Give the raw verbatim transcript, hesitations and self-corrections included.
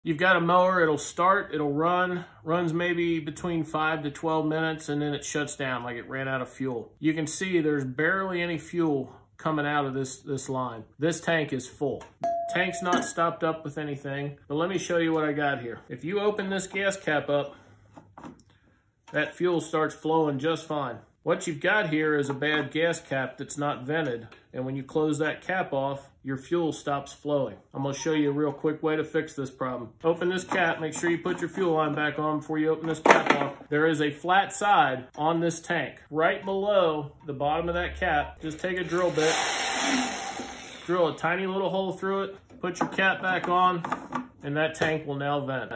You've got a mower, it'll start, it'll run, runs maybe between five to twelve minutes, and then it shuts down like it ran out of fuel. You can see there's barely any fuel coming out of this, this line. This tank is full. Tank's not stopped up with anything, but let me show you what I got here. If you open this gas cap up, that fuel starts flowing just fine. What you've got here is a bad gas cap that's not vented, and when you close that cap off, your fuel stops flowing. I'm gonna show you a real quick way to fix this problem. Open this cap, make sure you put your fuel line back on before you open this cap off. There is a flat side on this tank. Right below the bottom of that cap, just take a drill bit, drill a tiny little hole through it, put your cap back on, and that tank will now vent.